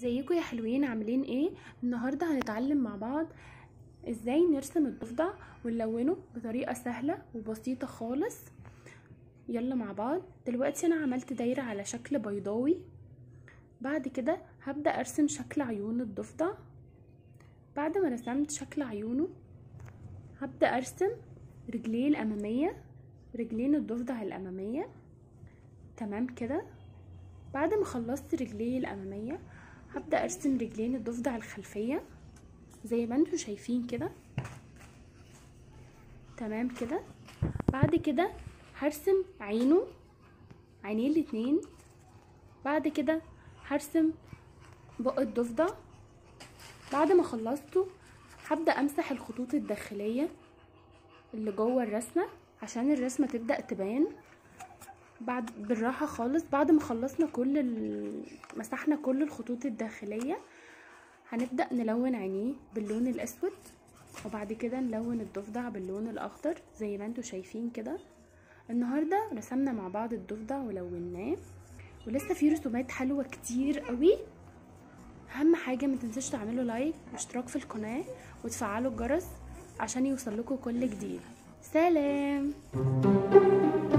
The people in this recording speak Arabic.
ازيكم يا حلوين؟ عاملين ايه؟ النهارده هنتعلم مع بعض ازاي نرسم الضفدع ونلونه بطريقه سهله وبسيطه خالص. يلا مع بعض. دلوقتي انا عملت دايره على شكل بيضاوي. بعد كده هبدا ارسم شكل عيون الضفدع. بعد ما رسمت شكل عيونه هبدا ارسم رجليه الاماميه، رجلين الضفدع الاماميه. تمام كده. بعد ما خلصت رجليه الاماميه هبدأ ارسم رجلين الضفدع الخلفية زي ما انتوا شايفين كده. تمام كده. بعد كده هرسم عينيه الاتنين. بعد كده هرسم بق الضفدع. بعد ما خلصته هبدأ امسح الخطوط الداخلية اللي جوه الرسمة عشان الرسمة تبدأ تبان بالراحة خالص. بعد ما خلصنا مسحنا كل الخطوط الداخلية هنبدأ نلون عينيه باللون الأسود، وبعد كده نلون الضفدع باللون الأخضر زي ما انتوا شايفين كده. النهاردة رسمنا مع بعض الضفدع ولوناه، ولسه في رسومات حلوة كتير قوي. أهم حاجة ما تنسوش تعملوا لايك واشتراك في القناة وتفعلوا الجرس عشان يوصل لكم كل جديد. سلام.